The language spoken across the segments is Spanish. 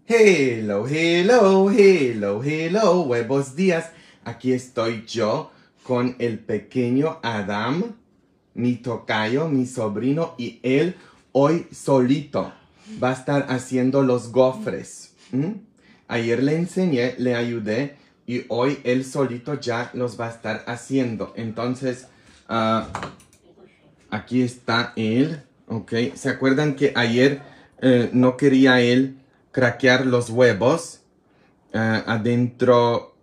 Hello, hello, hello, hello, buenos días. Aquí estoy yo con el pequeño Adam, mi tocayo, mi sobrino, y él hoy solito va a estar haciendo los gofres. Ayer le enseñé, le ayudé, y hoy él solito ya los va a estar haciendo. Entonces, aquí está él, ¿ok? ¿Se acuerdan que ayer no quería él craquear los huevos adentro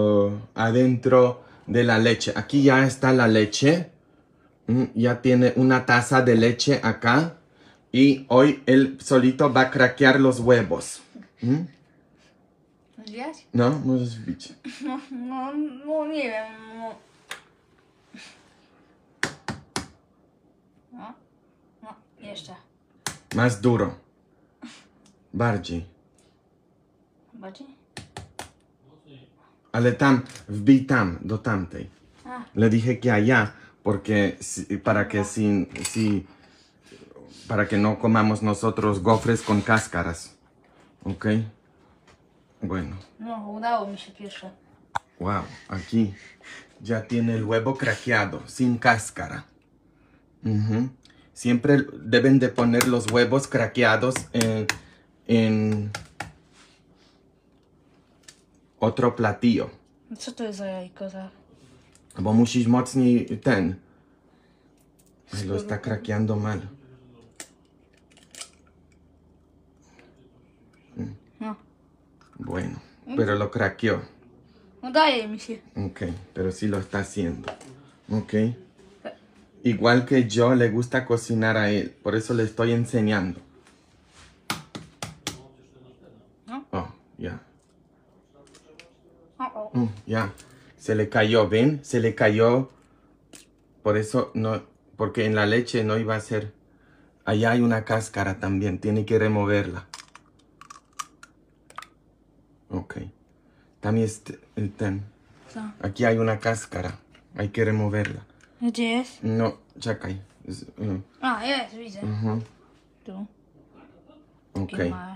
de la leche? Aquí ya está la leche. Ya tiene una taza de leche acá. Y hoy él solito va a craquear los huevos. No, możesz wbić. No, nie wiem. No, jeszcze. Más duro. Bardziej. Bardziej? Ale tam, wbij tam, do tamtej. Le dije que allá, porque para que no comamos nosotros gofres con cáscaras. ¿Ok? Bueno. No, udało mi się pierwsze. Wow, aquí ya tiene el huevo craqueado, sin cáscara. Siempre deben de poner los huevos craqueados en otro platillo. Co to jest za jajko? Bo musisz mocniej ten. Lo está craqueando mal. No. Bueno, pero lo craqueó. Udaje mi się. Ok, pero sí lo está haciendo. Ok. Igual que yo, le gusta cocinar a él. Por eso le estoy enseñando. No. Oh, ya. O. Ya. Se le cayó, ¿ven? Se le cayó. Por eso no, porque en la leche no iba a ser. Allá hay una cáscara también. Tiene que removerla. Ok. También ten. Co? Aquí hay una cáscara. Hay que removerla. Gdzie jest? No, czekaj. A, jest, widzę. Tu. Ok. Takie małe.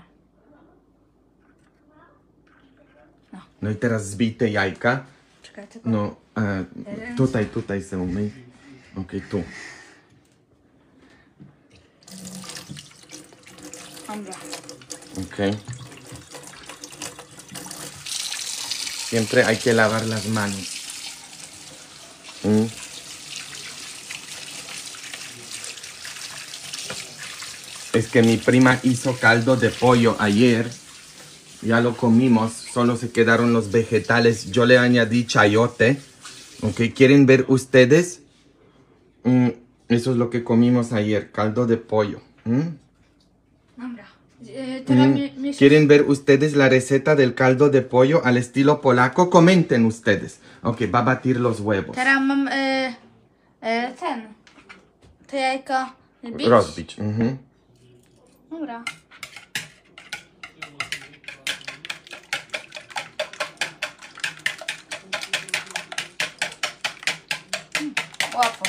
No i teraz zbij te jajka. Czekaj, tylko. No, tutaj se umyj. Ok, tu. Dobra. Ok. Siempre hay que lavar las manos. Es que mi prima hizo caldo de pollo ayer. Ya lo comimos. Solo se quedaron los vegetales. Yo le añadí chayote. Ok, ¿quieren ver ustedes? Eso es lo que comimos ayer. Caldo de pollo. Dobra. Teraz mnie się... ¿Quieren ver ustedes la receta del caldo de pollo al estilo polaco? Comenten ustedes. Ok, va a batir los huevos. Teraz mam te jajka bić. Rozbić. Dobra. Łatwo.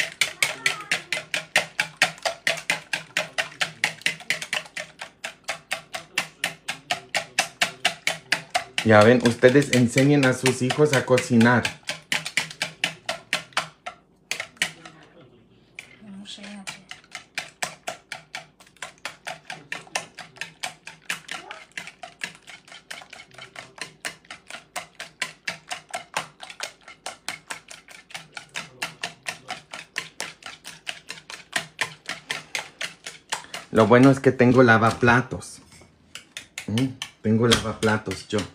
Ya ven, ustedes enseñen a sus hijos a cocinar. Muszę inaczej. Lo bueno es que tengo lavaplatos. Tengo lavaplatos yo.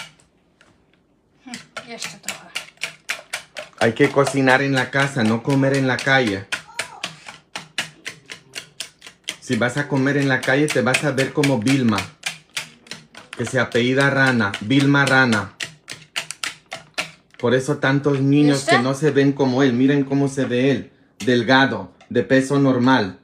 Jeszcze trochę. Hay que cocinar en la casa, no comer en la calle. Si vas a comer en la calle, te vas a ver como Vilma, que se apellida Rana. Vilma Rana. Por eso tantos niños que no se ven como él. Miren cómo se ve él. Delgado, de peso normal.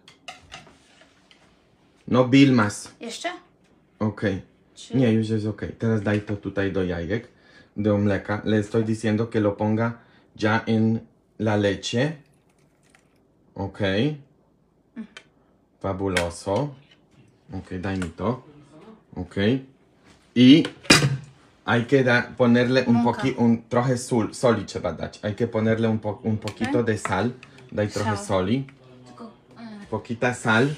No Vilmas. Jeszcze? Okej. Nie, już jest okej. Teraz daj to tutaj do jajek, do mleka. Le estoy diciendo que lo ponga ya en la leche. Ok. Fabuloso. Ok, daj mi to. Ok. Y hay que ponerle Mąka. trochę soli trzeba dać. Hay que ponerle un poquito de sal. Daj trochę Sal. soli. Tylko... Poquita sal.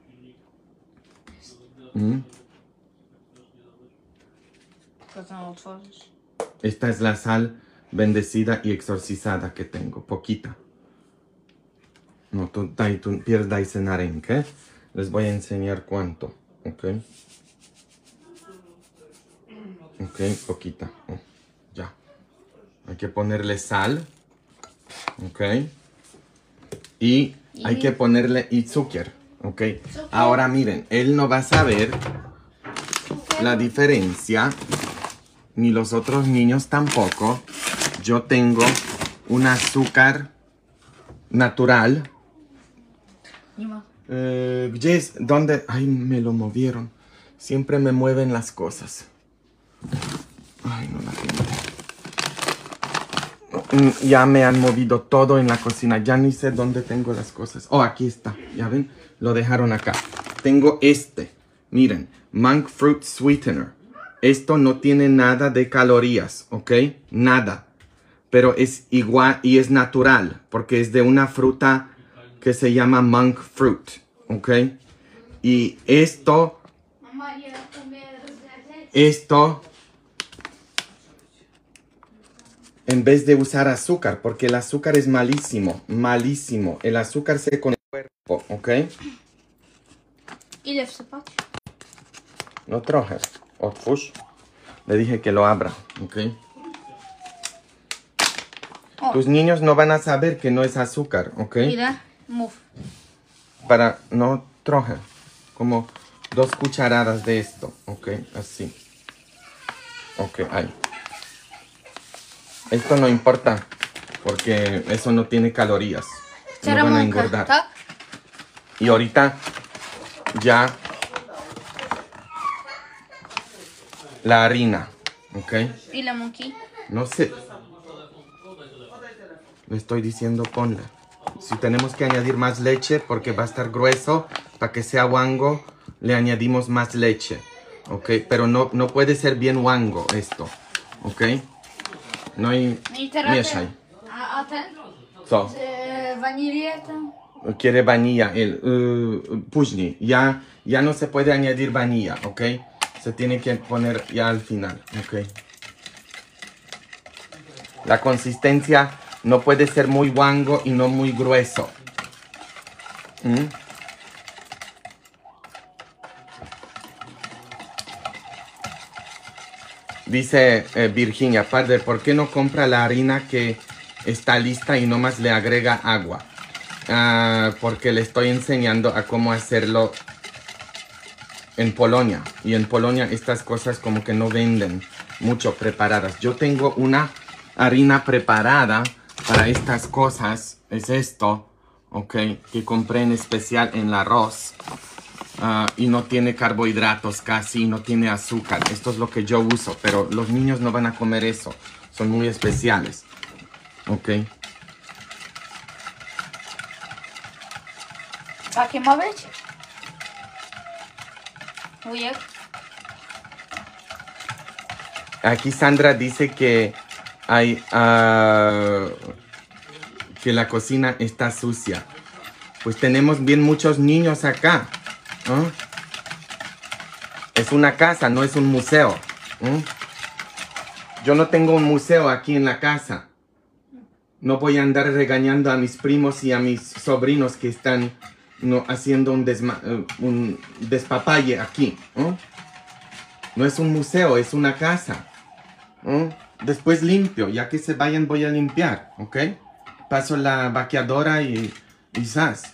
Tylko to otworzyć. Esta es la sal bendecida y exorcizada que tengo. Poquita. No, daj na rękę. Les voy a enseñar cuánto. Ok. Ok, poquita. Oh, ya. Hay que ponerle sal. Ok. Y hay que ponerle azúcar. Ok. Ahora miren, él no va a saber la diferencia. Ni los otros niños tampoco. Yo tengo un azúcar natural. Nie ma. ¿Gdzie es? ¿Dónde? Ay, me lo movieron. Siempre me mueven las cosas. Ay, no la gente. Ya me han movido todo en la cocina. Ya ni sé dónde tengo las cosas. Oh, aquí está. Ya ven, lo dejaron acá. Tengo este. Miren, monk fruit sweetener. Esto no tiene nada de calorías, ¿ok? Nada. Pero es igual y es natural, porque es de una fruta que se llama monk fruit, ¿ok? Y esto, en vez de usar azúcar, porque el azúcar es malísimo, malísimo. El azúcar se con el cuerpo, ¿ok? Ile wsypać? No trochę. Otwórz. Le dije que lo abra, ¿ok? O, Tus niños no van a saber que no es azúcar, ¿ok? ile? Mów. No trochę. Como 2 cucharadas de esto, ¿ok? Así. Ok, ahí. Esto no importa, porque eso no tiene calorías. No van a engordar. Tak? Y ahorita ya la harina, ¿ok? Ile mąki? No sé. Le estoy diciendo ponle. Si tenemos que añadir más leche porque va a estar grueso, para que sea wango, le añadimos más leche. ¿Ok? Pero no puede ser bien wango esto. ¿Ok? No hay... I teraz Mieszaj. ten. A ten? Co? Wanilię tam? Quiere vainilla. Później. Ya no se puede añadir vainilla. ¿Ok? Se tiene que poner ya al final. ¿Ok? La consistencia no puede ser muy wango y no muy grueso. Dice Virginia, padre, ¿por qué no compra la harina que está lista y nomás le agrega agua? Porque le estoy enseñando a cómo hacerlo en Polonia. Y en Polonia estas cosas como que no venden mucho preparadas. Yo tengo una harina preparada para estas cosas. Es esto, ok, que compré en especial en el arroz. Y no tiene carbohidratos casi, no tiene azúcar. Esto es lo que yo uso, pero los niños no van a comer eso. Son muy especiales. Ok. Takie ma być? Wujek? Aquí Sandra dice que hay que la cocina está sucia. Pues tenemos bien muchos niños acá. Es una casa, no es un museo. Yo no tengo un museo aquí en la casa. No voy a andar regañando a mis primos y a mis sobrinos que están haciendo un despapalle aquí. No es un museo, es una casa. Después limpio, ya que se vayan voy a limpiar, ¿ok? Paso la vaqueadora y ¡zas!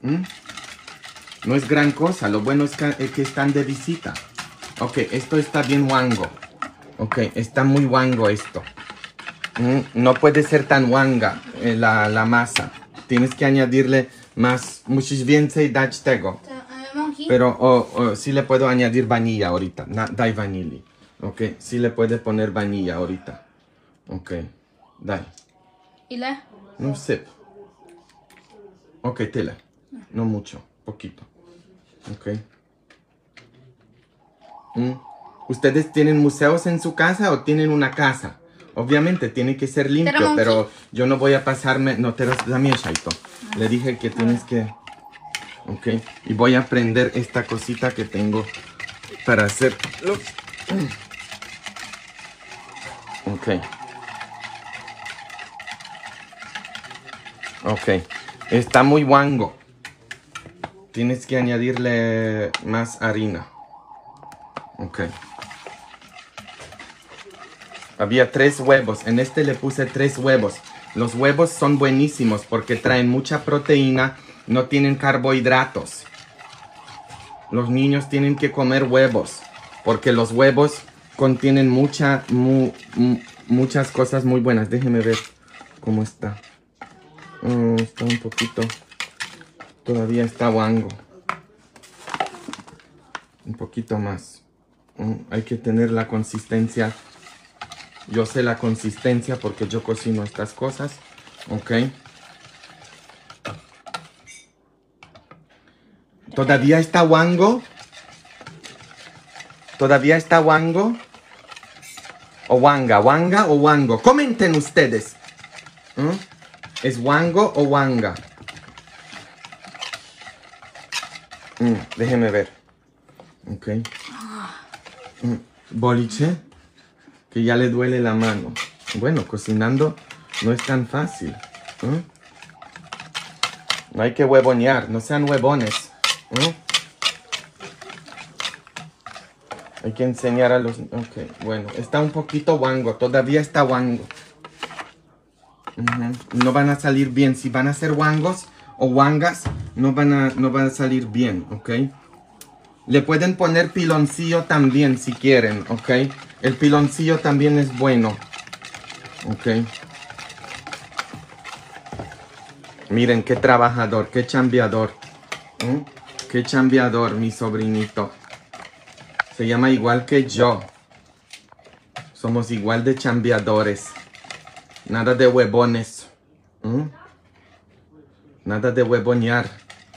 No es gran cosa, lo bueno es que están de visita. Ok, esto está bien wango. Ok, está muy wango esto. No puede ser tan wanga la masa. Tienes que añadirle más. Musisz więcej dać tego. Mąki? Pero sí le puedo añadir vainilla ahorita. Dai vanilli. Ok, sí le puede poner vainilla ahorita. Ok, dai. Ile? No sé. Ok, tyle. No mucho, poquito. Ok. ¿Ustedes tienen museos en su casa o tienen una casa? Obviamente tiene que ser limpio, Tenemos pero yo no voy a pasarme... No, te también, Shaito. Le dije que tienes que... Ok, y voy a prender esta cosita que tengo para hacer... Ok. Ok, está muy guango. Tienes que añadirle más harina. Ok. Había 3 huevos. En este le puse 3 huevos. Los huevos son buenísimos porque traen mucha proteína, no tienen carbohidratos. Los niños tienen que comer huevos porque los huevos contienen muchas cosas muy buenas. Déjenme ver cómo está. Está un poquito... Todavía está guango. Un poquito más. Hay que tener la consistencia. Yo sé la consistencia porque yo cocino estas cosas. Ok. ¿Todavía está guango? ¿Todavía está guango? ¿O wanga? ¿Wanga o wango? Comenten ustedes. ¿Es wango o wanga? Déjenme ver. Ok. Boliche. Que ya le duele la mano. Bueno, cocinando no es tan fácil. No hay que huevonear. No sean huevones. Hay que enseñar a los... Ok, bueno. Está un poquito guango. Todavía está guango. No van a salir bien. Si van a ser guangos o guangas, no van a salir bien, ¿ok? Le pueden poner piloncillo también si quieren, ¿ok? El piloncillo también es bueno, ¿ok? Miren qué trabajador, qué chambeador. Qué chambeador, mi sobrinito. Se llama igual que yo. Somos igual de chambeadores. Nada de huevones. Nada de huevonear.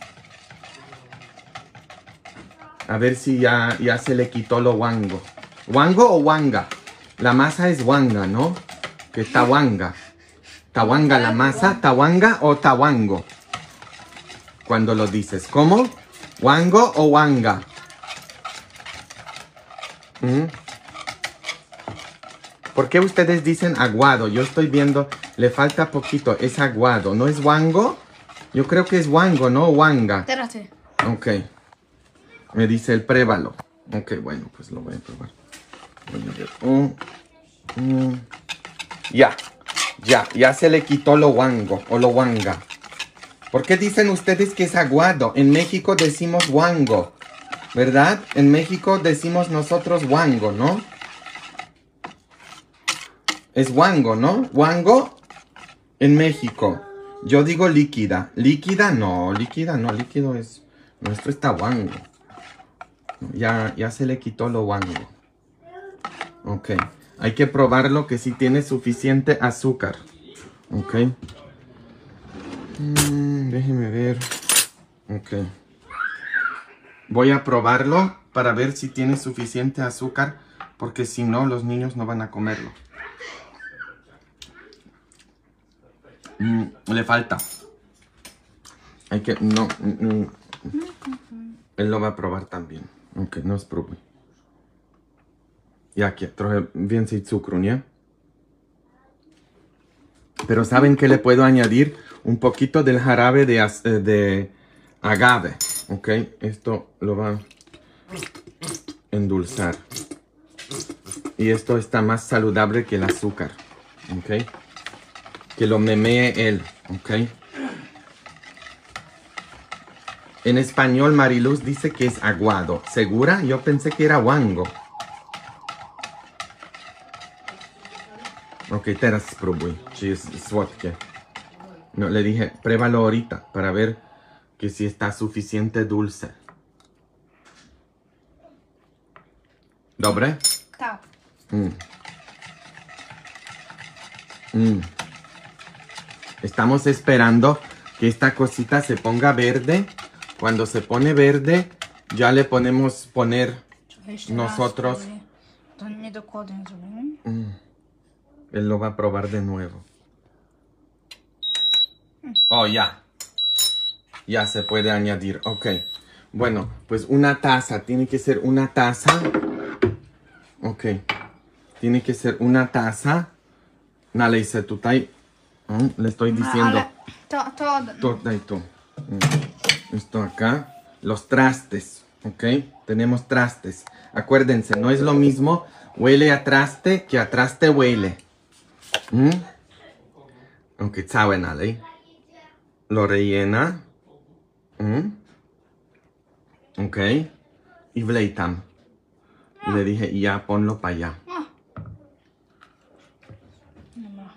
A ver si ya se le quitó lo guango. ¿Wango o wanga? La masa es wanga, ¿no? Que tawanga. ¿Tawanga la masa? ¿Tawanga o tawango? Cuando lo dices. ¿Cómo? ¿Wango o wanga? ¿Por qué ustedes dicen aguado? Yo estoy viendo, le falta poquito. Es aguado. ¿No es wango? Yo creo que es wango, ¿no? Wanga. Espérate. Ok. Me dice el prévalo. Ok, bueno, pues lo voy a probar. Voy a ver. Ya se le quitó lo wango o lo wanga. ¿Por qué dicen ustedes que es aguado? En México decimos wango, ¿verdad? En México decimos nosotros wango, ¿no? Es wango, ¿no? Wango en México. Yo digo líquida. Líquida no, líquido es... Nuestro está wango. Ya se le quitó lo wango. Ok. Hay que probarlo que sí tiene suficiente azúcar. Ok. Déjeme ver. Ok. Voy a probarlo para ver si tiene suficiente azúcar. Porque si no, los niños no van a comerlo. Le falta. Hay que... No. Él lo va a probar también. Ok, no spróbuj. Jakie? Trochę więcej cukru, ¿nie? Pero ¿saben qué le puedo añadir? Un poquito del jarabe de agave. Ok, esto lo va a endulzar. Y esto está más saludable que el azúcar. Ok. Que lo memee él. Ok. En español, Mariluz dice que es aguado. ¿Segura? Yo pensé que era wango. Ok, teraz spróbuj, czy jest słodkie. No, le dije, pruébalo ahorita para ver que si está suficiente dulce. ¿Dobre? Tak. Estamos esperando que esta cosita se ponga verde. Cuando se pone verde, ya le podemos poner nosotros To niedokładnie zrobiłem. Él lo va a probar de nuevo. Oh, ya. Ya se puede añadir. Ok. Bueno, pues una taza. Tiene que ser una taza. Ok. Tiene que ser una taza. Nalej se tutaj. Le estoy diciendo. Ale to... Daj tú. Esto acá. Los trastes. Ok. Tenemos trastes. Acuérdense, no es lo mismo huele a traste que a traste huele. Ok, całe nalej. Lo rellena. Ok. Y wlej tam. Y le dije, y ya ponlo para allá. Dobra.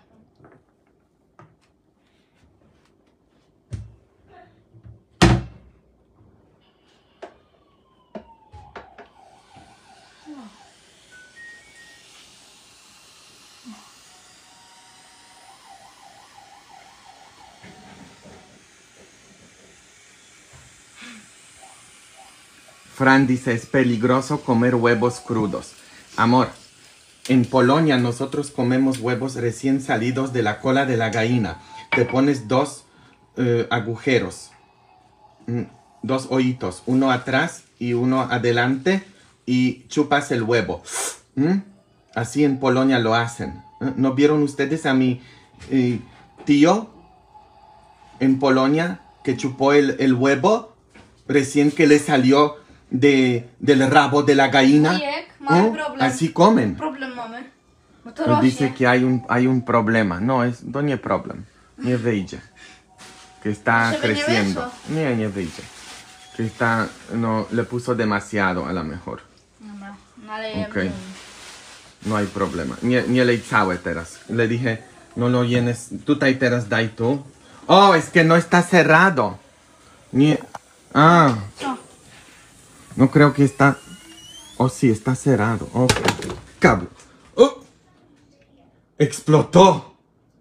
Fran dice, es peligroso comer huevos crudos. Amor, en Polonia nosotros comemos huevos recién salidos de la cola de la gallina. Te pones dos agujeros, dos hoyitos, uno atrás y uno adelante y chupas el huevo. Así en Polonia lo hacen. ¿No vieron ustedes a mi tío en Polonia que chupó el huevo recién que le salió del rabo de la gallina? Mamy problem. Así comen. Problem mamy. Bo to Él rośnie. dice que hay un problema. No, to nie problem. Nie wyjdzie. Que está Żeby nie creciendo. wyszło. Nie wyjdzie. Que está, no, le puso demasiado a lo mejor. Dobra, nalejemy. Okej. No hay problema. Nie lej całe teraz. Le dije, no lo llenes. Tutaj teraz daj tú. Oh, es que no está cerrado. Nie. Ah. Co? No creo que está... Oh, sí, está cerrado. Ok. Cable. Oh. Explotó.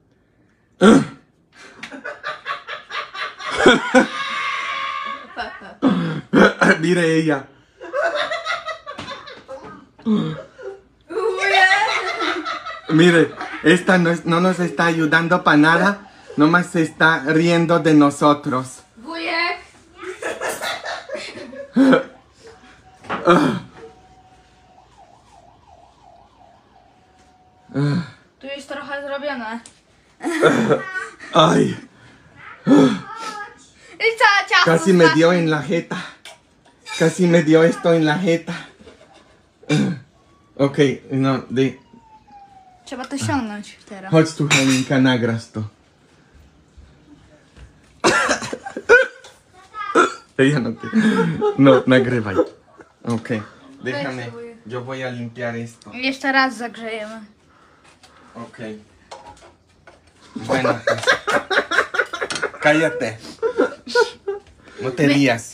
Mire ella. Mire, esta no nos está ayudando para nada. Nomás se está riendo de nosotros. Wujek! Tu jest trochę zrobione. Ay, I cała ciasto. casi me dio en la jeta. Casi me dio esto en la jeta. Ok, no, Trzeba to ściągnąć teraz. chodź tu, Halinka, nagrasz to. Ella no quiere. No, nagrywaj. Ok, déjame. Yo voy a limpiar esto. Jeszcze raz zagrzejemy. Ok. Bueno, pues. Cállate. No te rías.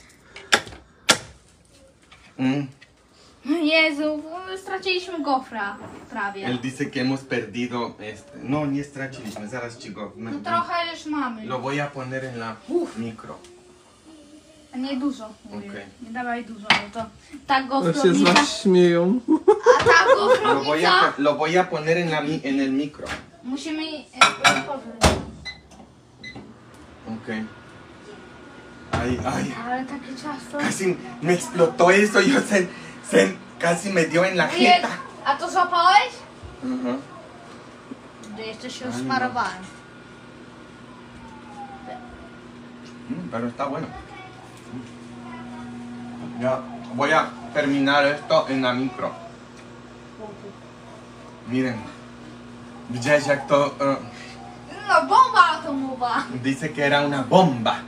Jezu, straciliśmy gofra prawie. Él dice que hemos perdido este. No, nie straciliśmy, zaraz ci go. No trochę już mamy. Lo voy a poner en la micro. A nie dużo. Okej. Nie dawaj dużo, bo to ta To się z gofrownica. was śmieją. A ta Lo gofrownica. voy a poner en el micro. Musimy Ok. Ay, ay. Ale takie ciasto. Casi me explotó eso. Yo casi me dio en la Wujek, jeta. a to złapałeś? Ajá. To jeszcze się usmarowałem. Pero está bueno. Ya voy a terminar esto en la micro. Miren. Widziałeś jak to... No bomba atomowa. dice que era una bomba.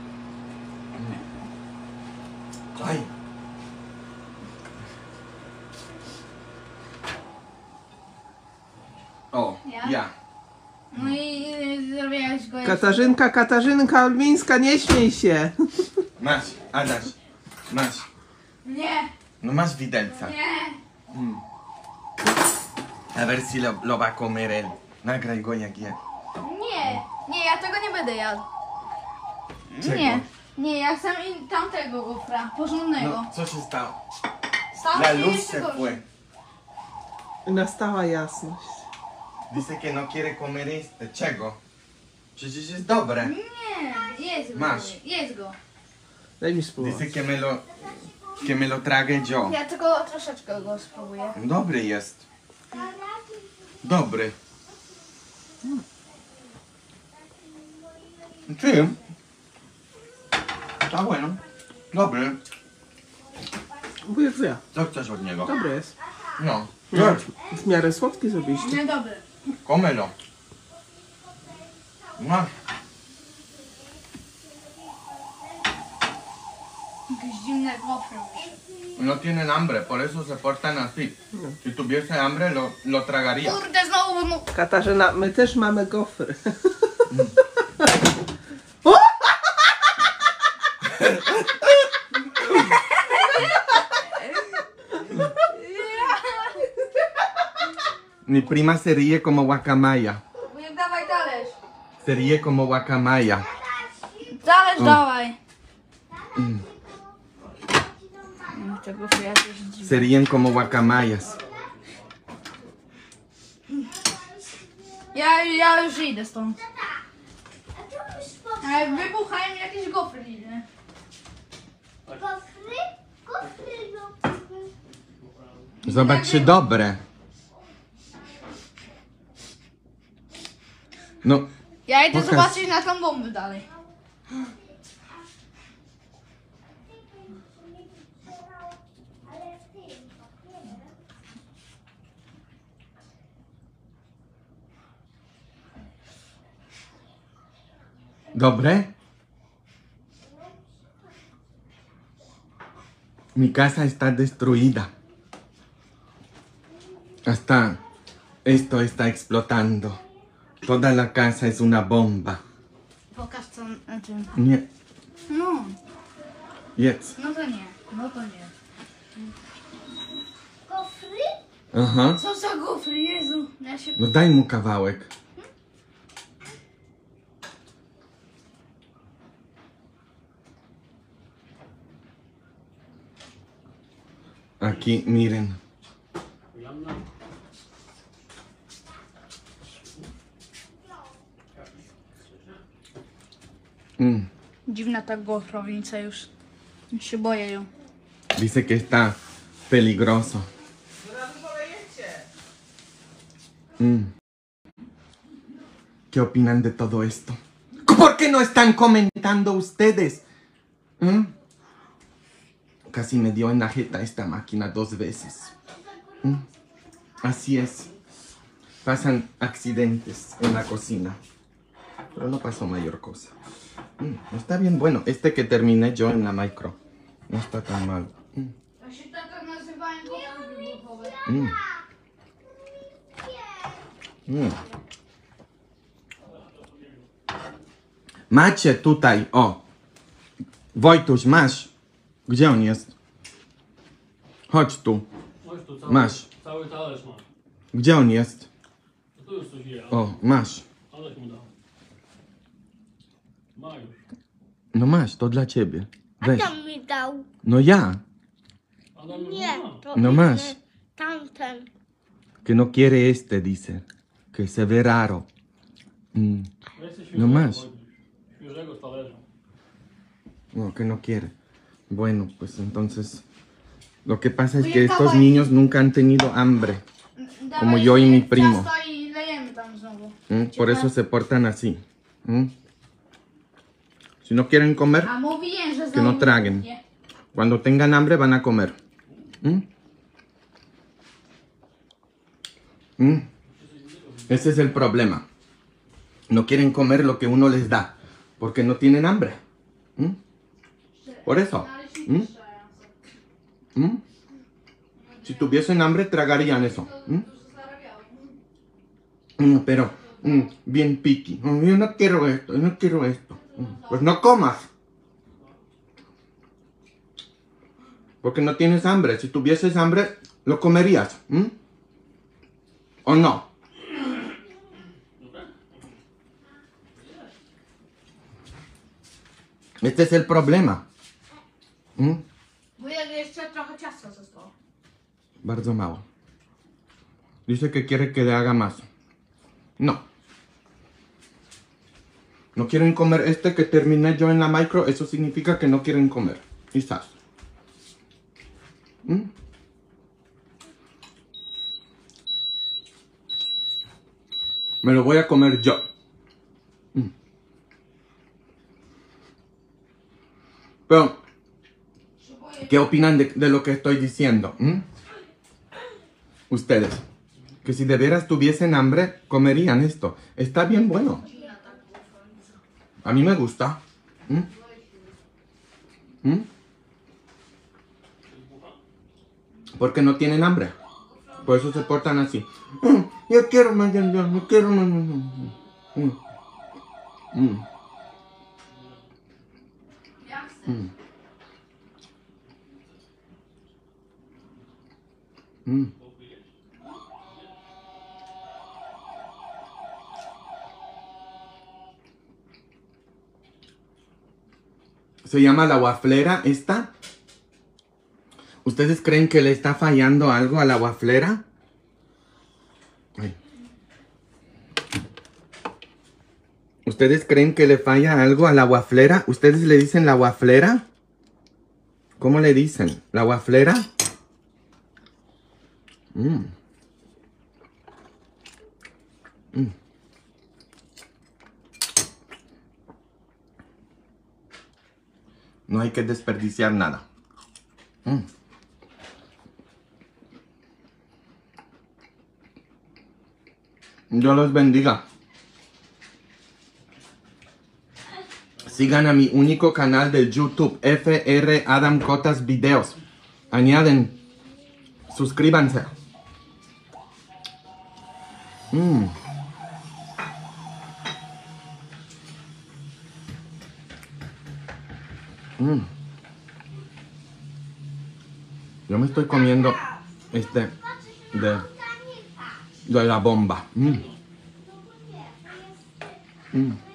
Ay. O, Ja? ja. No i zrobiłeś go jeszcze. Katarzynka Olmińska, nie śmiej się. Masz, Adaś. Masz. Nie, No masz widelca. nie. A ver si lo va a comer él. Nagraj go jak je. Nie, ja tego nie będę jadł. Czego? Nie, ja chcę tamtego gofra, porządnego. No, co się stało? Sam La się luz jeszcze se gorszy. fue. Nastała jasność. Dice que no quiere comer este. Czego? Przecież jest dobre. Nie, jedz go. Masz. Jedz go. Daj mi spróbować. Dice que me lo trague yo. Ja tylko troszeczkę go spróbuję. Dobry jest. Dobry. Sí. Está bueno. Dobry. Wujek wie. Co chcesz od niego? Dobry jest. No. W miarę słodki zrobiliście. Nie, dobry. Cómelo. No. Jakieś zimne gofry. No tienen hambre, por eso se portan así. Si tuviese hambre, lo tragaría. Kurde, znowu no. Katarzyna, my też mamy gofry. Mi prima se ríe como guacamaya. Wujek, dawaj talerz. Se ríe como guacamaya. Talerz dawaj. Te gofry jakieś dziwne. Se ríen como guacamayas. Ja już idę stąd. Ale wybuchają mi jakieś gofry dziwne. Zobacz, czy dobre. No, Ja idę Pokaż. zobaczyć na tą bombę dalej. ¿dobre? Mi casa está destruida. Hasta esto está explotando. Toda la casa es una bomba. Pokaż co na tym. Nie, No, jedz. no to nie. No to nie. Aha. Co za gofry, Jezu. Ja się... No daj mu kawałek. Aquí, miren. Dziwna ta gofrownica już. Już się boję ją. Dice que está peligroso. ¿Qué opinan de todo esto? ¿Por qué no están comentando ustedes? ¿Mm? Casi me dio en la jeta esta máquina 2 veces. Así es. Pasan accidentes en la cocina. Pero no pasó mayor cosa. Está bien bueno. Este que terminé yo en la micro. No está tan mal. Ja się tak nazywałem gofry wybuchowe. Macie tutaj, o. Wojtuś, masz. Gdzie on jest? Chodź tu. Chodź tu, Masz. Cały talerz masz. Gdzie on jest? To tu już coś je, O, masz. Adaś mu dał. Ma już. No masz, to dla ciebie. Weź. Kto mi dał? No ja. Adam już Nie, ma. to No inny, masz. Tamten. Que no quiere este, dice. Que se ve raro. Weź coś No masz. Wojtuś. Świeżego z talerza. No, que no quiere. Bueno, pues entonces... Lo que pasa es Oye, que estos dawaj. niños nunca han tenido hambre. Dawaj, Como yo y mi ciasto primo. I lejemy tam znowu. Por eso se portan así. Si no quieren comer, A mówiłem, że que no znowu traguen. mówię. Cuando tengan hambre van a comer. Ese es el problema. No quieren comer lo que uno les da. Porque no tienen hambre. Por eso. Si tuviesen hambre, tragarían eso. Pero, bien picky. Yo no quiero esto, yo no quiero esto. Pues no comas. Porque no tienes hambre. Si tuvieses hambre, lo comerías. ¿O no? Este es el problema. Wujek, jeszcze trochę ciasta zostało. Bardzo mało. Dice que quiere que le haga más. No. No quieren comer este que terminé yo en la micro. Eso significa que no quieren comer. Quizás. Me lo voy a comer yo. Pero, ¿qué opinan de lo que estoy diciendo? Ustedes. Que si de veras tuviesen hambre, comerían esto. Está bien bueno. A mí me gusta. Porque no tienen hambre. Por eso se portan así. Yo quiero más, yo quiero más. Se llama la waflera esta. ¿Ustedes creen que le está fallando algo a la waflera? Ay. ¿Ustedes creen que le falla algo a la waflera? ¿Ustedes le dicen la waflera? ¿Cómo le dicen? ¿La waflera? No hay que desperdiciar nada. Dios los bendiga. Sigan a mi único canal del YouTube, FR Adam Cotas Videos. Añaden. Suscríbanse. Yo me estoy comiendo de la bomba.